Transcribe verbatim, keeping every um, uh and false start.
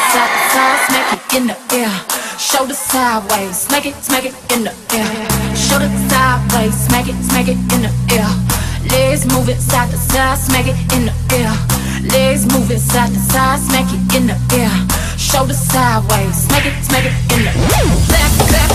side to side, smack it in the air. Shoulder sideways, smack it, smack it in the air. Shoulder sideways, smack it, smack it in the air. Legs moving side to side, smack it in the air. Legs moving side to side, smack it in the air. Shoulder sideways, smack it, smack it in the air. Clap, clap.